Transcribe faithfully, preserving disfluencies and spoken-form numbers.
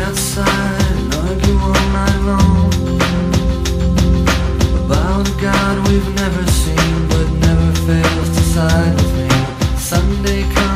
outside and argue all night long about a God we've never seen but never fails to side with me. Sunday comes